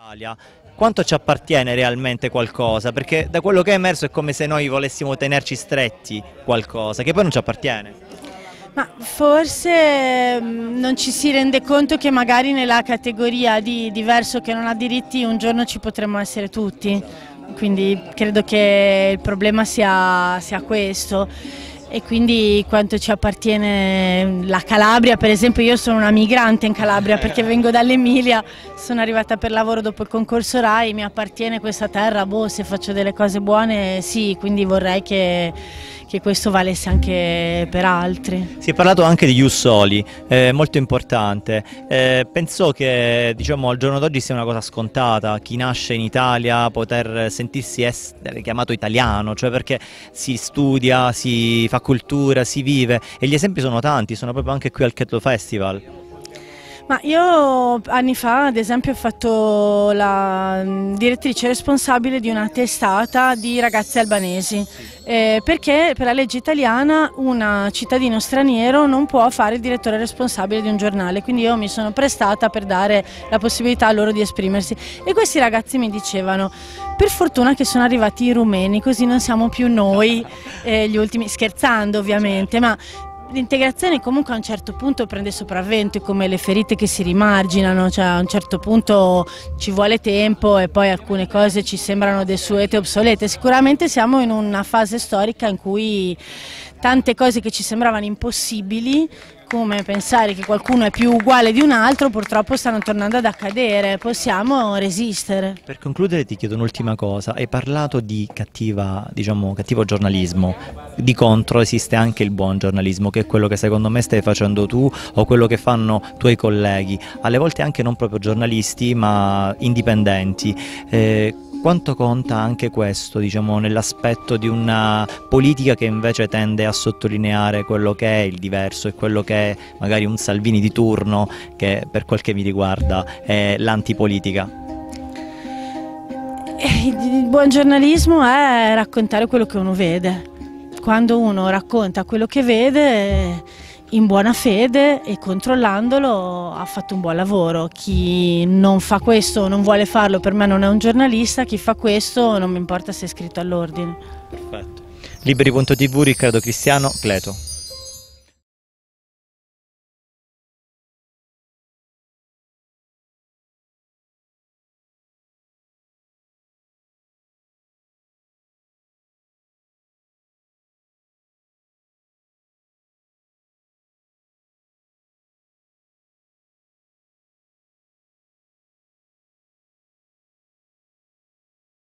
Italia, quanto ci appartiene realmente qualcosa? Perché da quello che è emerso è come se noi volessimo tenerci stretti qualcosa, che poi non ci appartiene. Ma forse non ci si rende conto che magari nella categoria di diverso che non ha diritti un giorno ci potremmo essere tutti, quindi credo che il problema sia questo. E quindi quanto ci appartiene la Calabria, per esempio io sono una migrante in Calabria perché vengo dall'Emilia, sono arrivata per lavoro dopo il concorso RAI, mi appartiene questa terra, boh, se faccio delle cose buone sì, quindi vorrei che questo valesse anche per altri. Si è parlato anche di Ius Soli, molto importante. Penso che diciamo, al giorno d'oggi sia una cosa scontata, chi nasce in Italia poter sentirsi essere chiamato italiano, cioè perché si studia, si fa cultura, si vive e gli esempi sono tanti, sono proprio anche qui al Kettle Festival. Ma io anni fa ad esempio ho fatto la direttrice responsabile di una testata di ragazze albanesi, perché per la legge italiana un cittadino straniero non può fare il direttore responsabile di un giornale, quindi io mi sono prestata per dare la possibilità a loro di esprimersi e questi ragazzi mi dicevano: per fortuna che sono arrivati i rumeni, così non siamo più noi gli ultimi, scherzando ovviamente, ma l'integrazione comunque a un certo punto prende sopravvento, è come le ferite che si rimarginano, cioè a un certo punto ci vuole tempo e poi alcune cose ci sembrano desuete e obsolete. Sicuramente siamo in una fase storica in cui tante cose che ci sembravano impossibili, come pensare che qualcuno è più uguale di un altro, purtroppo stanno tornando ad accadere, possiamo resistere. Per concludere ti chiedo un'ultima cosa, hai parlato di cattivo giornalismo, di contro esiste anche il buon giornalismo, che è quello che secondo me stai facendo tu o quello che fanno tuoi colleghi, alle volte anche non proprio giornalisti ma indipendenti. Quanto conta anche questo, diciamo, nell'aspetto di una politica che invece tende a sottolineare quello che è il diverso e quello che è magari un Salvini di turno, che per quel che mi riguarda è l'antipolitica? Il buon giornalismo è raccontare quello che uno vede. Quando uno racconta quello che vede in buona fede e controllandolo ha fatto un buon lavoro. Chi non fa questo, non vuole farlo, per me non è un giornalista, chi fa questo non mi importa se è iscritto all'ordine. Perfetto. Liberi.tv, Riccardo Cristiano, Cleto.